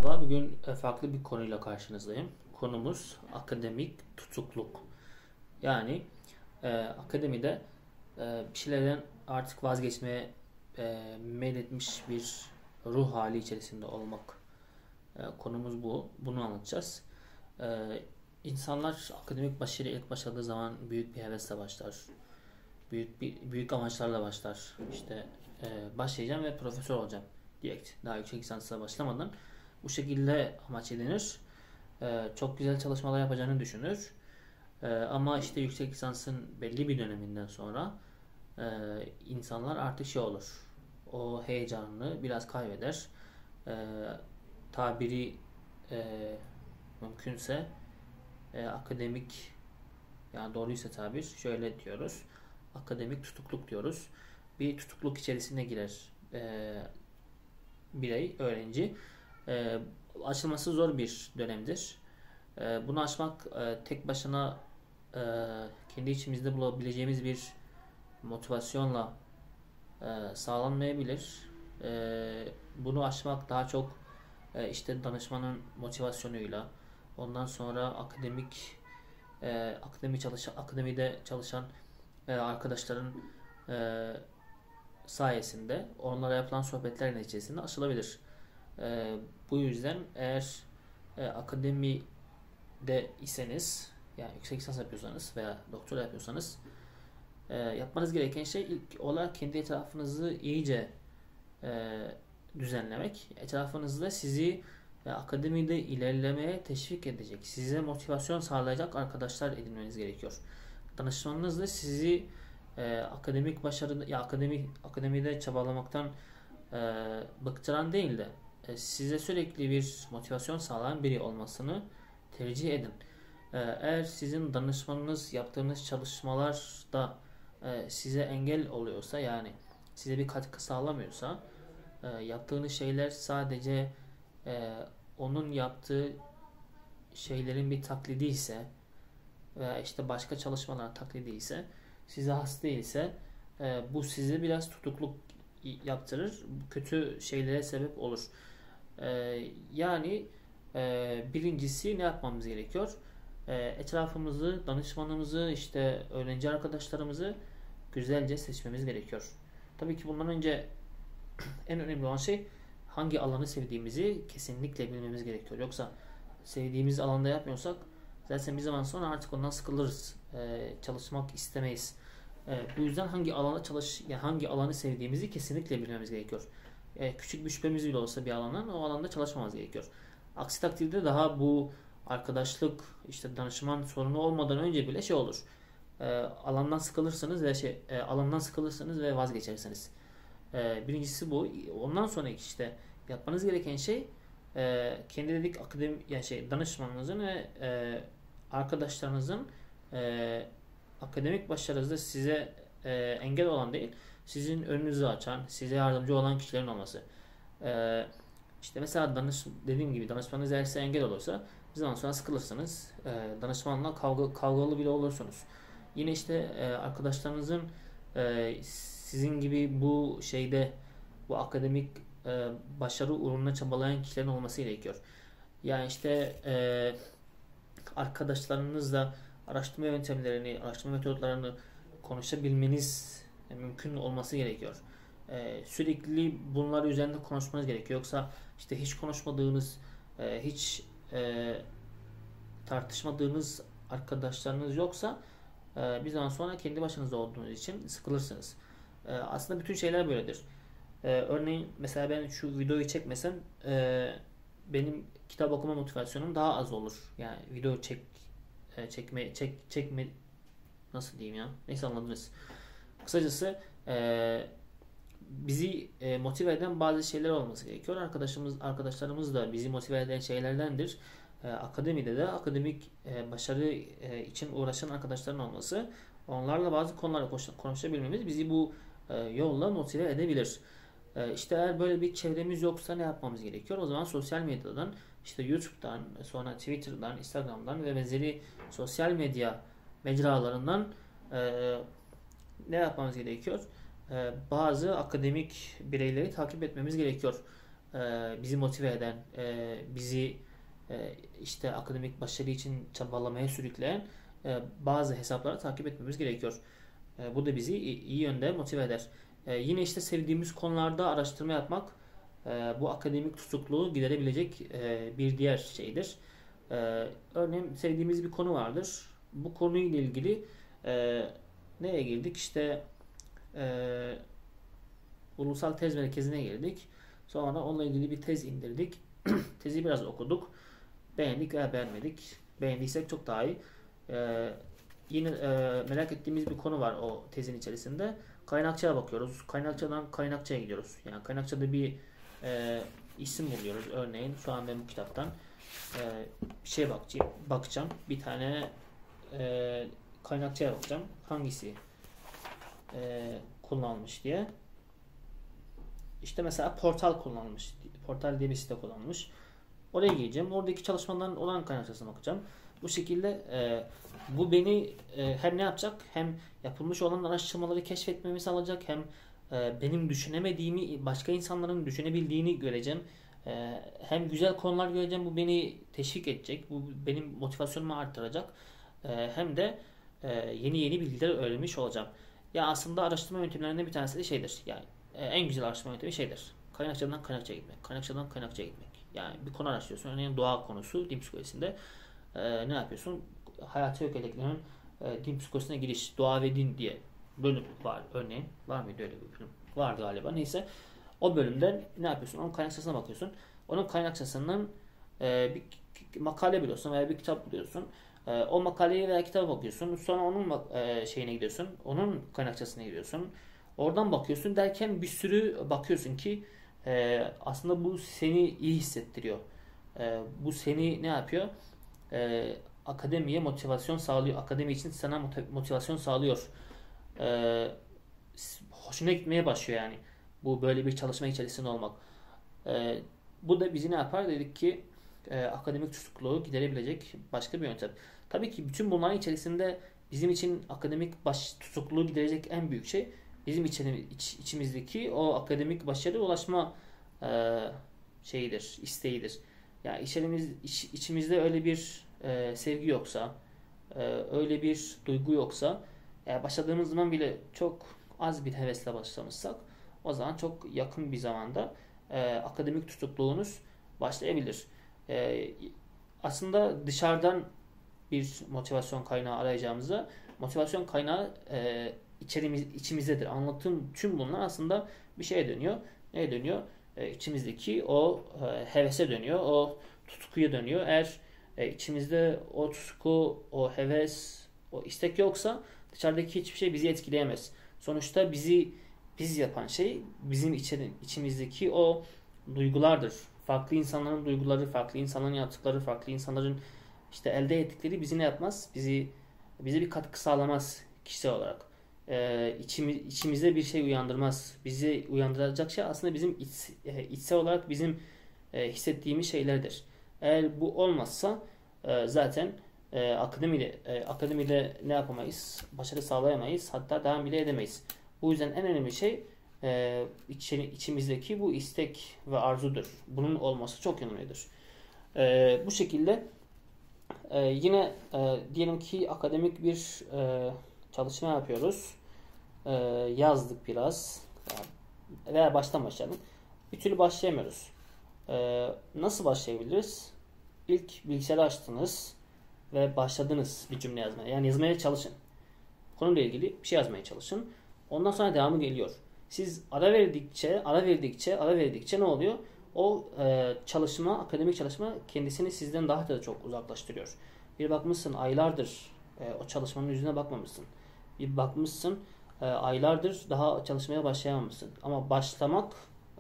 Merhaba, bugün farklı bir konuyla karşınızdayım. Konumuz akademik tutukluk. Yani akademide bir şeylerden artık vazgeçmeye meyletmiş bir ruh hali içerisinde olmak. Konumuz bu. Bunu anlatacağız. E, insanlar akademik başarı ilk başladığı zaman büyük bir hevesle başlar. Büyük amaçlarla başlar. İşte başlayacağım ve profesör olacağım direkt. Daha yüksek lisansa başlamadan bu şekilde amaç edinir. Çok güzel çalışmalar yapacağını düşünür. Ama işte yüksek lisansın belli bir döneminden sonra e, insanlar artık şey olur. O heyecanını biraz kaybeder. E, tabiri e, mümkünse akademik, yani doğruysa tabir şöyle diyoruz. Akademik tutukluk diyoruz. Bir tutukluk içerisine girer birey, öğrenci. E, aşılması zor bir dönemdir. Bunu aşmak tek başına e, kendi içimizde bulabileceğimiz bir motivasyonla sağlanmayabilir. Bunu aşmak daha çok işte danışmanın motivasyonuyla, ondan sonra akademide çalışan arkadaşların e, sayesinde, onlara yapılan sohbetler neticesinde aşılabilir. Bu yüzden eğer akademide iseniz, yani yüksek lisans yapıyorsanız veya doktora yapıyorsanız, yapmanız gereken şey ilk olarak kendi etrafınızı iyice e, düzenlemek. Etrafınızda sizi akademide ilerlemeye teşvik edecek, size motivasyon sağlayacak arkadaşlar edinmeniz gerekiyor. Danışmanınız da sizi akademik başarı, ya akademide çabalamaktan bıktıran değil de size sürekli bir motivasyon sağlayan biri olmasını tercih edin. Eğer sizin danışmanınız yaptığınız çalışmalarda size engel oluyorsa, yani size bir katkı sağlamıyorsa, yaptığınız şeyler sadece e, onun yaptığı şeylerin bir taklidi ise veya işte başka çalışmalar taklidi ise, size has değilse, bu size biraz tutukluk yaptırır. Kötü şeylere sebep olur. Yani birincisi ne yapmamız gerekiyor? Etrafımızı, danışmanımızı, işte öğrenci arkadaşlarımızı güzelce seçmemiz gerekiyor. Tabii ki bundan önce en önemli olan şey hangi alanı sevdiğimizi kesinlikle bilmemiz gerekiyor. Yoksa sevdiğimiz alanda yapmıyorsak zaten bir zaman sonra artık ondan sıkılırız. Çalışmak istemeyiz. Bu yüzden yani hangi alanı sevdiğimizi kesinlikle bilmemiz gerekiyor. Küçük bir şüphemiz bile olsa bir alandan, o alanda çalışmamız gerekiyor. Aksi takdirde daha bu arkadaşlık, işte danışman sorunu olmadan önce bile şey olur. Alandan sıkılırsınız ve vazgeçersiniz. Birincisi bu. Ondan sonraki işte yapmanız gereken şey, kendi dedik akademi, yani danışmanınızın ve arkadaşlarınızın akademik başarınızda size engel olan değil, sizin önünüzü açan, size yardımcı olan kişilerin olması. E, işte mesela dediğim gibi danışmanınız eğer size engel olursa bir zaman sonra sıkılırsınız. Danışmanla kavgalı bile olursunuz. Yine işte arkadaşlarınızın sizin gibi bu akademik başarı uğruna çabalayan kişilerin olması gerekiyor. Yani işte arkadaşlarınızla araştırma metotlarını konuşabilmeniz mümkün olması gerekiyor. Sürekli bunlar üzerinde konuşmanız gerekiyor. Yoksa işte hiç konuşmadığınız, hiç tartışmadığınız arkadaşlarınız yoksa bir zaman sonra kendi başınıza olduğunuz için sıkılırsınız. Aslında bütün şeyler böyledir. Örneğin mesela ben şu videoyu çekmesem benim kitap okuma motivasyonum daha az olur. Yani video çekme nasıl diyeyim ya? Neyse, anladınız. Kısacası bizi motive eden bazı şeyler olması gerekiyor. Arkadaşlarımız da bizi motive eden şeylerdendir. Akademide de akademik başarı için uğraşan arkadaşların olması, onlarla bazı konuları konuşabilmemiz bizi bu yolla motive edebilir. İşte eğer böyle bir çevremiz yoksa ne yapmamız gerekiyor? O zaman sosyal medyadan, işte YouTube'dan, sonra Twitter'dan, Instagram'dan ve benzeri sosyal medya mecralarından ne yapmamız gerekiyor? Bazı akademik bireyleri takip etmemiz gerekiyor. bizi motive eden, bizi işte akademik başarı için çabalamaya sürükleyen bazı hesapları takip etmemiz gerekiyor. Bu da bizi iyi yönde motive eder. Yine işte sevdiğimiz konularda araştırma yapmak bu akademik tutukluğu giderebilecek bir diğer şeydir. Örneğin sevdiğimiz bir konu vardır. Bu konuyla ilgili neye girdik? İşte ulusal tez merkezine girdik. Sonra onunla ilgili bir tez indirdik. Tezi biraz okuduk. Beğendik veya beğenmedik. Beğendiysek çok daha iyi. Yine merak ettiğimiz bir konu var o tezin içerisinde. Kaynakçaya bakıyoruz. Kaynakçadan kaynakçaya gidiyoruz. Yani kaynakçada bir isim buluyoruz. Örneğin şu an ben bu kitaptan bir şey bakacağım. Bir tane kaynakçaya bakacağım. Hangisi kullanılmış diye. İşte mesela portal kullanılmış. Portal diye bir site kullanılmış. Oraya gireceğim. Oradaki çalışmaların olan kaynakçasına bakacağım. Bu şekilde bu beni hem ne yapacak, hem yapılmış olan araştırmaları keşfetmemi sağlayacak, hem benim düşünemediğimi başka insanların düşünebildiğini göreceğim. Hem güzel konular göreceğim. Bu beni teşvik edecek. Bu benim motivasyonumu arttıracak. Hem de yeni bilgiler öğrenmiş olacağım. Ya aslında araştırma yöntemlerinden bir tanesi de şeydir. Yani en güzel araştırma yöntemi şeydir. Kaynakçadan kaynakçaya gitmek. Kaynakçadan kaynakçaya gitmek. Yani bir konu araştırıyorsun. Örneğin doğa konusu din psikolojisinde. Ne yapıyorsun? Hayati ögeliklerin din psikolojisine giriş. Doğa ve din diye bölüm var örneğin. Var mıydı öyle bir bölüm? Vardı galiba. Neyse. O bölümde ne yapıyorsun? Onun kaynakçasına bakıyorsun. Onun kaynakçasından bir makale buluyorsun veya bir kitap buluyorsun. O makaleyi veya kitabı bakıyorsun. Sonra onun şeyine gidiyorsun. Onun kaynakçasına gidiyorsun. Oradan bakıyorsun derken bir sürü bakıyorsun ki aslında bu seni iyi hissettiriyor. Bu seni ne yapıyor? Akademiye motivasyon sağlıyor. Akademi için sana motivasyon sağlıyor. Hoşuna gitmeye başlıyor yani. Bu böyle bir çalışma içerisinde olmak. Bu da bizi ne yapar? Dedik ki akademik tutukluğu giderebilecek başka bir yöntem. Tabii ki bütün bunların içerisinde bizim için akademik tutukluğu giderecek en büyük şey bizim içimizdeki o akademik başarıya ulaşma şeyidir, isteğidir. Yani içimizde öyle bir sevgi yoksa, öyle bir duygu yoksa, başladığımız zaman bile çok az bir hevesle başlamışsak, o zaman çok yakın bir zamanda akademik tutukluğunuz başlayabilir. Aslında dışarıdan bir motivasyon kaynağı arayacağımızda motivasyon kaynağı içimizdedir. Anlattığım tüm bunlar aslında bir şeye dönüyor. Neye dönüyor? İçimizdeki o hevese dönüyor. O tutkuya dönüyor. Eğer içimizde o tutku, o heves, o istek yoksa dışarıdaki hiçbir şey bizi etkileyemez. Sonuçta biz yapan şey bizim içimizdeki o duygulardır. Farklı insanların duyguları, farklı insanların yaptıkları, farklı insanların işte elde ettikleri bizi ne yapmaz? Bize bir katkı sağlamaz kişisel olarak. İçimizde bir şey uyandırmaz. Bizi uyandıracak şey aslında bizim içsel olarak bizim hissettiğimiz şeylerdir. Eğer bu olmazsa zaten akademide ne yapamayız? Başarı sağlayamayız. Hatta devam bile edemeyiz. Bu yüzden en önemli şey içimizdeki bu istek ve arzudur. Bunun olması çok önemlidir. Bu şekilde yine diyelim ki akademik bir çalışma yapıyoruz. Yazdık biraz veya baştan başlayalım. Bir türlü başlayamıyoruz. Nasıl başlayabiliriz? İlk bilgisayarı açtınız ve başladınız bir cümle yazmaya. Yani yazmaya çalışın. Konuyla ilgili bir şey yazmaya çalışın. Ondan sonra devamı geliyor. Siz ara verdikçe ne oluyor? O akademik çalışma kendisini sizden daha da çok uzaklaştırıyor. Bir bakmışsın aylardır o çalışmanın yüzüne bakmamışsın. Bir bakmışsın aylardır daha çalışmaya başlayamamışsın. Ama başlamak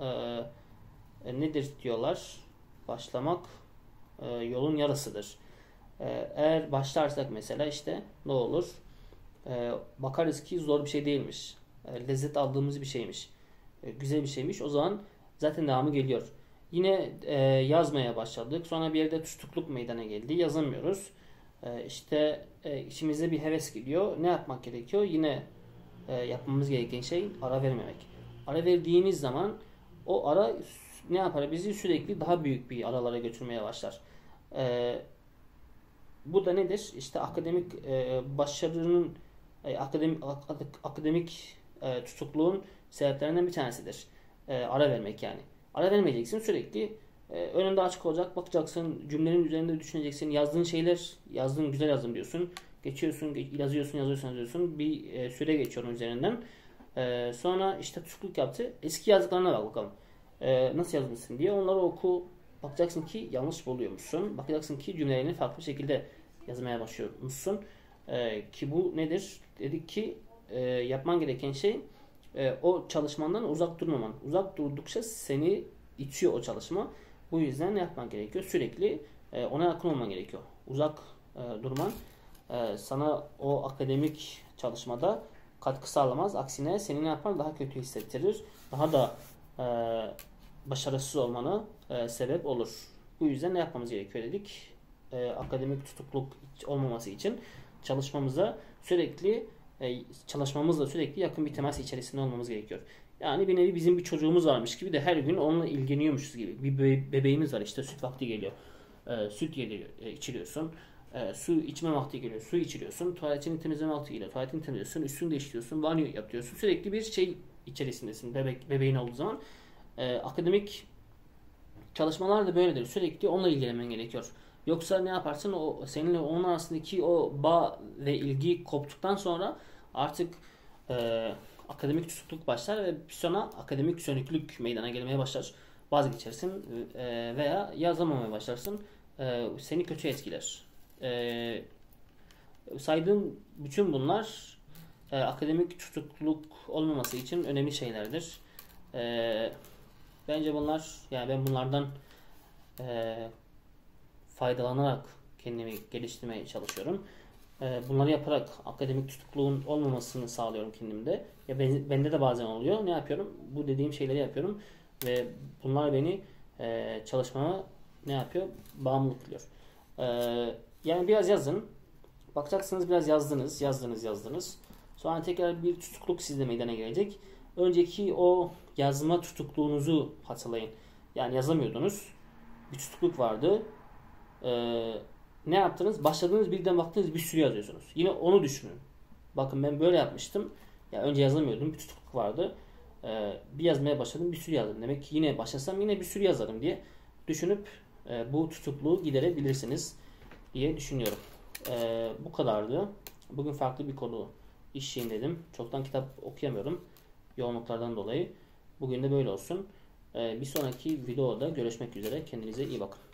nedir diyorlar? Başlamak yolun yarısıdır. Eğer başlarsak mesela işte ne olur? Bakarız ki zor bir şey değilmiş. Lezzet aldığımız bir şeymiş. Güzel bir şeymiş. O zaman zaten devamı geliyor. Yine yazmaya başladık. Sonra bir yerde tutukluk meydana geldi. Yazamıyoruz. İşte içimize bir heves geliyor. Ne yapmak gerekiyor? Yine yapmamız gereken şey ara vermemek. Ara verdiğimiz zaman o ara ne yapar? Bizi sürekli daha büyük bir aralara götürmeye başlar. Bu da nedir? İşte akademik başarının akademik tutukluğun sebeplerinden bir tanesidir. Ara vermek yani. Ara vermeyeceksin. Sürekli önünde açık olacak. Bakacaksın. Cümlenin üzerinde düşüneceksin. Yazdığın şeyler, güzel yazdım diyorsun. Geçiyorsun, yazıyorsun. Bir süre geçiyor onun üzerinden. Sonra işte tutukluk yaptı. Eski yazdıklarına bak bakalım. Nasıl yazmışsın diye. Onları oku. Bakacaksın ki yanlış buluyormuşsun. Bakacaksın ki cümlelerini farklı bir şekilde yazmaya başlıyormuşsun. Ki bu nedir? Dedik ki yapman gereken şey o çalışmandan uzak durmaman. Uzak durdukça seni itiyor o çalışma. Bu yüzden ne yapman gerekiyor? Sürekli ona yakın olman gerekiyor. Uzak durman sana o akademik çalışmada katkı sağlamaz. Aksine seni ne yapar? Daha kötü hissettirir. Daha da başarısız olmana sebep olur. Bu yüzden ne yapmamız gerekiyor dedik? Akademik tutukluk olmaması için çalışmamızla sürekli yakın bir temas içerisinde olmamız gerekiyor. Yani bir nevi bizim bir çocuğumuz varmış gibi de her gün onunla ilgileniyormuşuz gibi. Bir bebeğimiz var, işte süt vakti geliyor. Süt içiriyorsun. Su içme vakti geliyor. Su içiriyorsun. Tuvaletini temizleme vakti geliyor. Tuvaletini temizliyorsun. Üstünü değiştiriyorsun. Banyo yapıyorsun. Sürekli bir şey içerisindesin. Bebeğin olduğu zaman. Akademik çalışmalar da böyledir. Sürekli onunla ilgilenmen gerekiyor. Yoksa ne yaparsın? O seninle onun arasındaki o bağ ve ilgi koptuktan sonra artık akademik tutukluk başlar ve bir sonra akademik sönüklük meydana gelmeye başlar. Vazgeçersin veya yazamamaya başlarsın. Seni kötü etkiler. Saydığım bütün bunlar akademik tutukluk olmaması için önemli şeylerdir. Bence bunlar, yani ben bunlardan faydalanarak kendimi geliştirmeye çalışıyorum. Bunları yaparak akademik tutukluğun olmamasını sağlıyorum kendimde. Ya bende de bazen oluyor. Ne yapıyorum? Bu dediğim şeyleri yapıyorum ve bunlar beni çalışmama ne yapıyor? Bağımlılık kılıyor. Yani biraz yazın. Bakacaksınız biraz yazdınız. Sonra tekrar bir tutukluk sizde meydana gelecek. Önceki o yazma tutukluğunuzu hatırlayın. Yani yazamıyordunuz. Bir tutukluk vardı. Ne yaptınız? Başladınız, birden baktınız bir sürü yazıyorsunuz. Yine onu düşünün. Bakın ben böyle yapmıştım. Ya önce yazamıyordum. Bir tutukluk vardı. Bir yazmaya başladım. Bir sürü yazdım. Demek ki yine başlasam yine bir sürü yazarım diye düşünüp bu tutukluğu giderebilirsiniz diye düşünüyorum. Bu kadardı. Bugün farklı bir konu işleyeyim dedim. Çoktan kitap okuyamıyorum. Yoğunluklardan dolayı. Bugün de böyle olsun. Bir sonraki videoda görüşmek üzere. Kendinize iyi bakın.